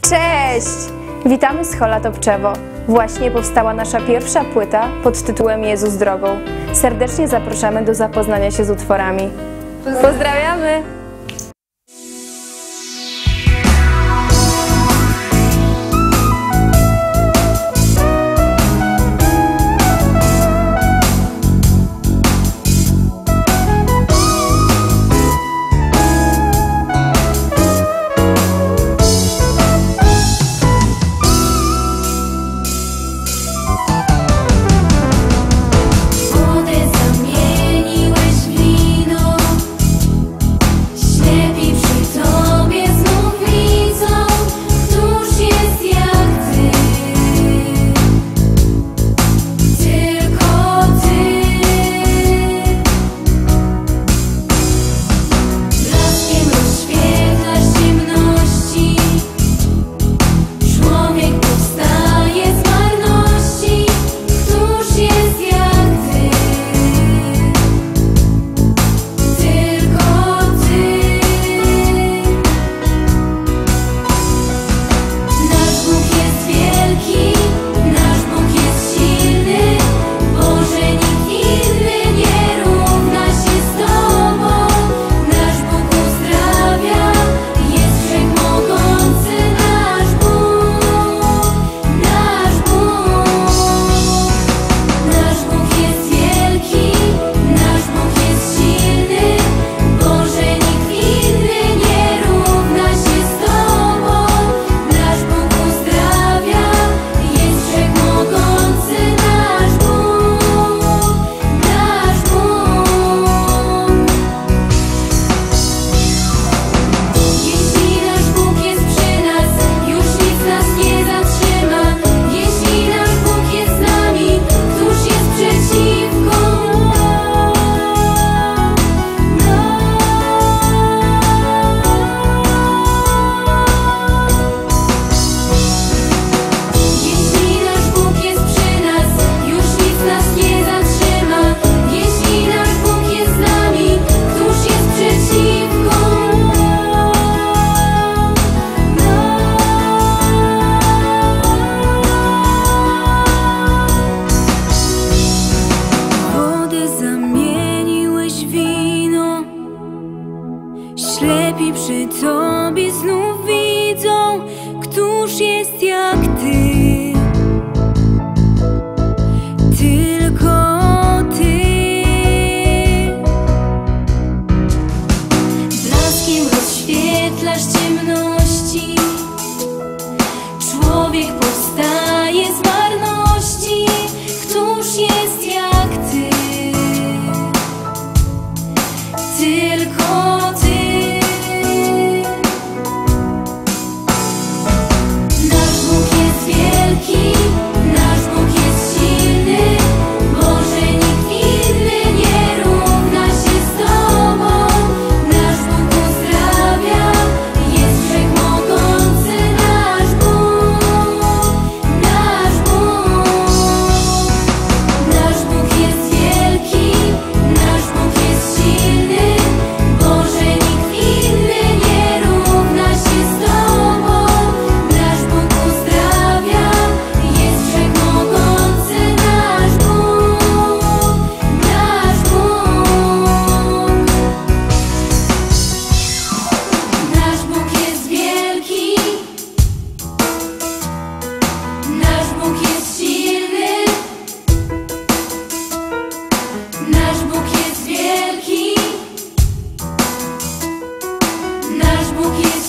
Cześć! Witamy z Hola Topczewo. Właśnie powstała nasza pierwsza płyta pod tytułem Jezus drogą. Serdecznie zapraszamy do zapoznania się z utworami. Pozdrawiamy! Ślepi przy Tobie znów widzą, któż jest jak Ty. Tylko Ty. Blaskiem rozświetlasz ciemności, człowiek powstaje z marności, któż jest jak Ty. Tylko Ty. Nasz Bóg jest wielki, nasz Bóg jest